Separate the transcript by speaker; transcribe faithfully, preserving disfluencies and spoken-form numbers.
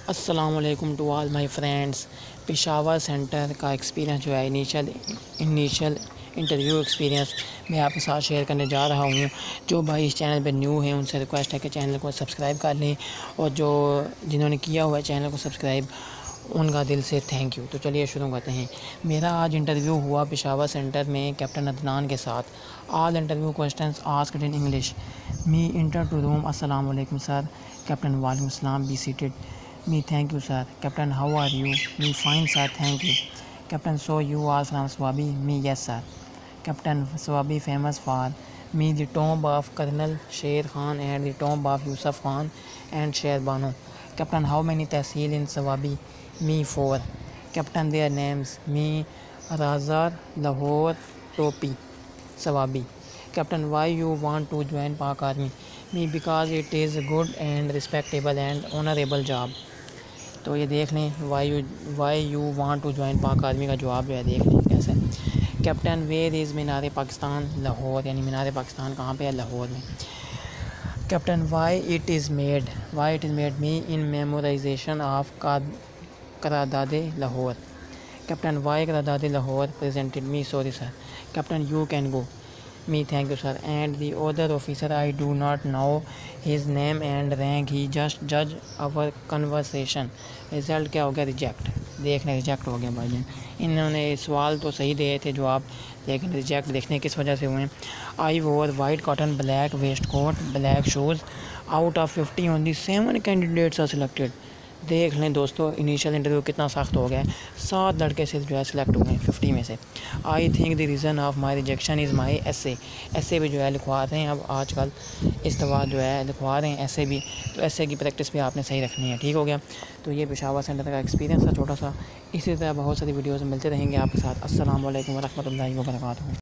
Speaker 1: अस्सलाम वालेकुम to all my friends. Peshawar centre का एक्सपीरियंस जो है इनिशियल इनिशियल इंटरव्यू एक्सपीरियंस मैं आपके साथ शेयर करने जा रहा हूँ। जो भाई इस चैनल पे न्यू हैं उनसे रिक्वेस्ट है कि चैनल को सब्सक्राइब कर लें, और जो जिन्होंने किया हुआ है चैनल को सब्सक्राइब उनका दिल से थैंक यू। तो चलिए शुरू करते हैं। मेरा आज इंटरव्यू हुआ पेशावर सेंटर में कैप्टन अदनान के साथ। All interview questions asked in English. Me enter to room. अस्सलाम वालेकुम सर। कैप्टन वालेकुम अस्सलाम। Be seated. Me, thank you sir. Captain, how are you? Me, fine sir, thank you. Captain, so you are from Swabi? Me, yes sir. Captain, Swabi famous for me the tomb of Colonel Sher Khan and the tomb of Yusuf Khan and Sher Banu. Captain, how many tehsil in Swabi? Me, four. Captain, their names. Me, Razar, Lahore, Topi, Swabi. Captain, why you want to join Pak Army? Me, because it is a good and respectable and honorable job. तो ये देख लें why you why you want to join Pak army का जवाब जो है देख लें कैसे। Captain, where is Minar Pakistan? Lahore. यानी मीनार पाकिस्तान कहाँ पे है? लाहौर में। Captain, why it is made? Why it is made me in memorisation of Qarardad Lahore. Captain, why Qarardad Lahore presented me? Sorry sir. Captain, you can go. Me, thank you sir. And the other officer, I do not know his name and rank. He just judge our conversation. Result क्या हो गया? Reject. देखने reject हो गया भाईजान। इन्होंने सवाल तो सही दिए थे जवाब, लेकिन रिजेक्ट देखने किस वजह से हुए। I wore white cotton black waistcoat black shoes. Out of fifty only seven candidates are selected. देख लें दोस्तों इनिशियल इंटरव्यू कितना सख्त हो गया है। सात लड़के सिर्फ जो है सिलेक्ट हुए हैं फिफ्टी में से। I think the reason of my rejection is my essay. ऐसे भी जो है लिखवा रहे हैं अब आजकल, इस दफ़ा जो है लिखवा रहे हैं ऐसे भी। तो ऐसे की प्रैक्टिस भी आपने सही रखनी है। ठीक हो गया। तो ये पेशावर सेंटर का एक्सपीरियंस था छोटा सा। इसी तरह बहुत सारी वीडियोज़ मिलते रहेंगे आपके साथ। अस्सलाम वालेकुम व रहमतुल्लाहि व बरकातहू।